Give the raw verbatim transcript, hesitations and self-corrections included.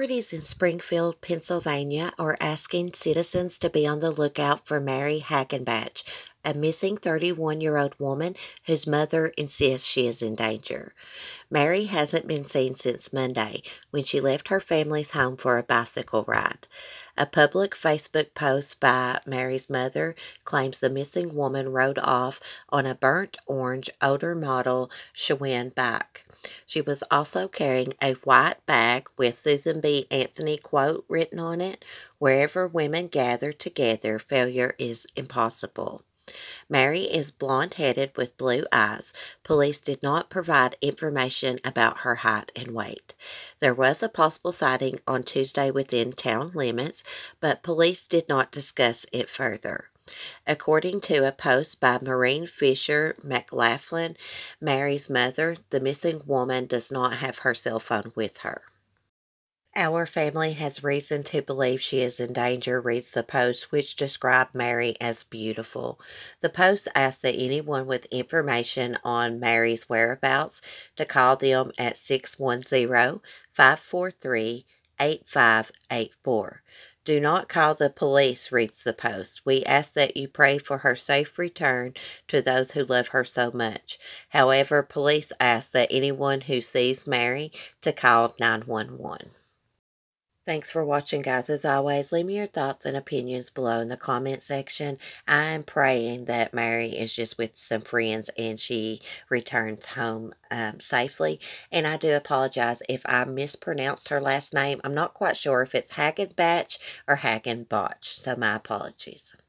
Authorities in Springfield, Pennsylvania are asking citizens to be on the lookout for Mary Hagenbach, a missing thirty-one-year-old woman whose mother insists she is in danger. Mary hasn't been seen since Monday, when she left her family's home for a bicycle ride. A public Facebook post by Mary's mother claims the missing woman rode off on a burnt orange older model Schwinn bike. She was also carrying a white bag with Susan B. Anthony quote written on it: "Wherever women gather together, failure is impossible." Mary is blonde-headed with blue eyes. Police did not provide information about her height and weight. There was a possible sighting on Tuesday within town limits, but police did not discuss it further. According to a post by Maureen Fisher McLaughlin, Mary's mother, the missing woman does not have her cell phone with her. "Our family has reason to believe she is in danger," reads the post, which described Mary as beautiful. The post asked that anyone with information on Mary's whereabouts to call them at six one zero, five four three, eight five eight four. "Do not call the police," reads the post. "We ask that you pray for her safe return to those who love her so much." However, police ask that anyone who sees Mary to call nine one one. Thanks for watching, guys. As always, leave me your thoughts and opinions below in the comment section. I am praying that Mary is just with some friends and she returns home um, safely. And I do apologize if I mispronounced her last name. I'm not quite sure if it's Hagenbach or Hagenbach, so my apologies.